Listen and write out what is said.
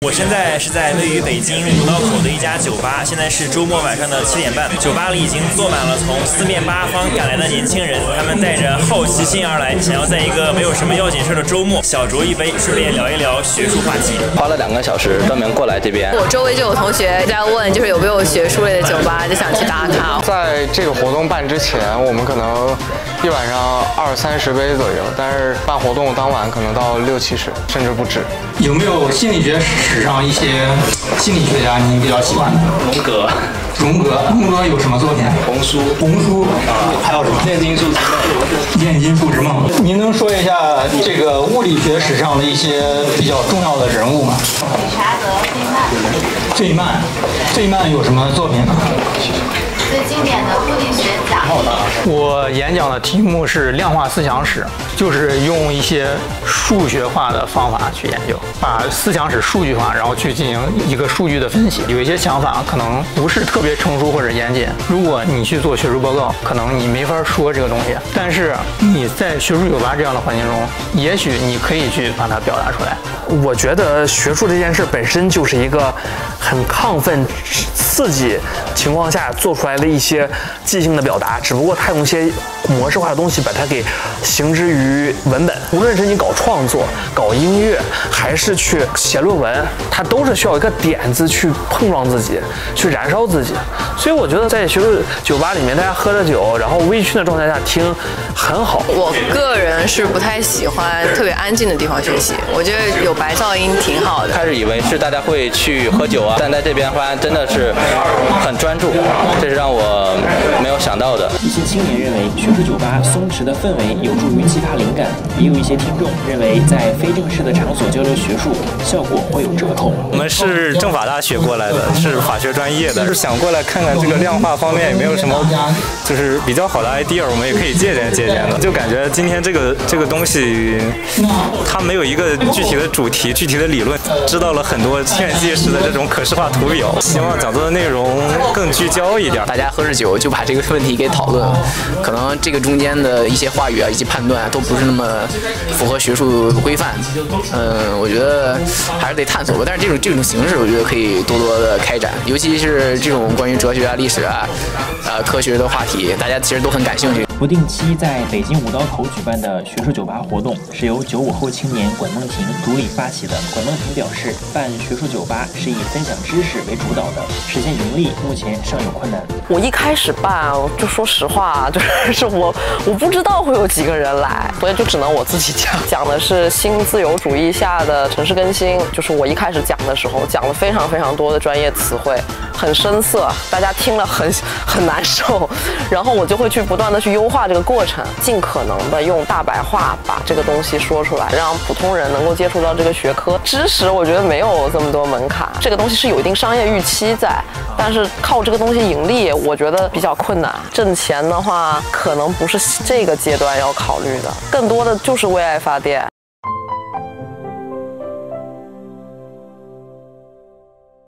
我现在是在位于北京五道口的一家酒吧，现在是周末晚上的7点半，酒吧里已经坐满了从四面八方赶来的年轻人，他们带着好奇心而来，想要在一个没有什么要紧事的周末小酌一杯，顺便聊一聊学术话题。 花了2个小时专门过来这边。 我周围就有同学在问，就是有没有学术类的酒吧，就想去打卡。 在这个活动办之前，我们可能一晚上20-30杯左右，但是办活动当晚可能到60-70，甚至不止。 有没有心理学史上一些心理学家你比较喜欢的？荣格有什么作品？ 红书还有什么？ 炼金术之梦。 炼金术之梦。您能说一下这个物理学史上的一些比较重要的人物吗？ 理查德·费曼。 费曼有什么作品呢？ 最经典的物理学讲。 我演讲的题目是量化思想史，就是用一些数学化的方法去研究，把思想史数据化，然后去进行一个数据的分析。有一些想法可能不是特别成熟或者严谨，如果你去做学术报告，可能你没法说这个东西。但是你在学术酒吧这样的环境中，也许你可以去把它表达出来。 我觉得学术这件事本身就是一个很亢奋、刺激情况下做出来的一些即兴的表达，只不过它用一些模式化的东西把它给形之于文本。无论是你搞创作、搞音乐，还是去写论文，它都是需要一个点子去碰撞自己，去燃烧自己。所以我觉得在学术酒吧里面，大家喝着酒，然后微醺的状态下听，很好。 我个人是不太喜欢特别安静的地方学习，我觉得有白噪音挺好的。 开始以为是大家会去喝酒啊，但在这边发现真的是很专注，这是让我没有想到的。 一些青年认为学术酒吧松弛的氛围有助于激发灵感，也有一些听众认为在非正式的场所交流学术效果会有折扣。 我们是政法大学过来的，是法学专业的，就是想过来看看这个量化方面有没有什么就是比较好的 idea， 我们也可以借鉴的。就感觉今天这个东西，它没有一个具体的主题、具体的理论，知道了很多劝诫式的这种可视化图表。希望讲座的内容更聚焦一点， 大家喝着酒就把这个问题给讨论，可能这个中间的一些话语啊以及判断都不是那么符合学术规范。我觉得还是得探索吧。但是这种形式，我觉得可以多多的开展，尤其是这种关于哲学啊、历史啊、科学的话题，大家其实都很感兴趣。 不定期在北京五道口举办的学术酒吧活动是由95后青年管梦婷独立发起的。管梦婷表示，办学术酒吧是以分享知识为主导的，实现盈利目前尚有困难。 我一开始办，就说实话，就是我不知道会有几个人来，所以就只能我自己讲的是新自由主义下的城市更新。就是我一开始讲的时候，讲了非常非常多的专业词汇，很生涩，大家听了很难受。然后我就会去不断的去优化这个过程，尽可能的用大白话把这个东西说出来，让普通人能够接触到这个学科知识。我觉得没有这么多门槛，这个东西是有一定商业预期在，但是靠这个东西盈利，我觉得比较困难。挣钱的话，可能不是这个阶段要考虑的，更多的就是为爱发电。